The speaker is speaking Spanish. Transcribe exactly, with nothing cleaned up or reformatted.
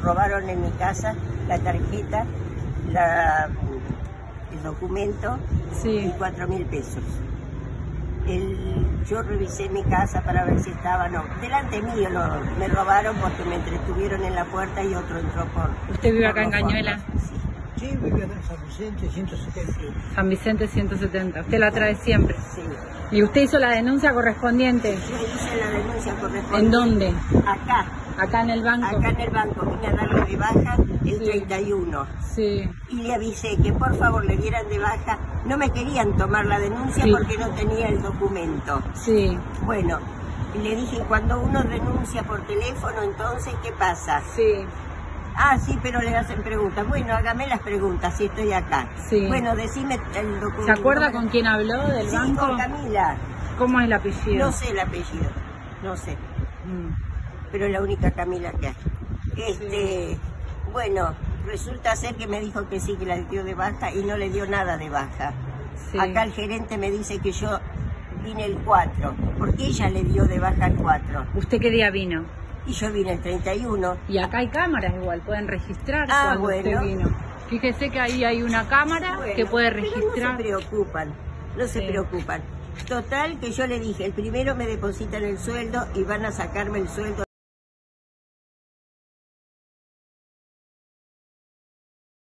robaron en mi casa la tarjeta, la, el documento Sí. y cuatro mil pesos. El, yo revisé mi casa para ver si estaba, no, delante mío lo, me robaron porque me entretuvieron en la puerta y otro entró por... ¿Usted vive por acá en los Cañuela? fondos. Sí. Sí, vive acá en San Vicente, ciento setenta. Sí, San Vicente ciento setenta. ¿Usted la trae siempre? sí. ¿Y usted hizo la denuncia correspondiente? Yo hice la denuncia correspondiente. ¿En dónde? Acá, ¿Acá en el banco? acá en el banco. Vine a darle de baja el Sí. treinta y uno. Sí. Y le avisé que por favor le dieran de baja. No me querían tomar la denuncia Sí. porque no tenía el documento. Sí. Bueno, le dije, cuando uno renuncia por teléfono, entonces, ¿qué pasa? Sí. Ah, sí, pero le hacen preguntas. Bueno, hágame las preguntas si estoy acá. Sí. Bueno, decime el documento. ¿Se acuerda con quién habló del Sí, banco? con Camila. ¿Cómo es el apellido? No sé el apellido, no sé, Mm. pero es la única Camila que hay. Este, bueno, resulta ser que me dijo que sí, que la dio de baja y no le dio nada de baja. Sí. Acá el gerente me dice que yo vine el cuatro, porque ella le dio de baja el cuatro. ¿Usted qué día vino? Y yo vine el treinta y uno. Y acá hay cámaras igual, pueden registrar Ah, cuando bueno. usted vino. Fíjese que ahí hay una cámara Bueno, que puede pero registrar. no se preocupan, no se Sí. preocupan. Total, que yo le dije, el primero me depositan el sueldo y van a sacarme el sueldo.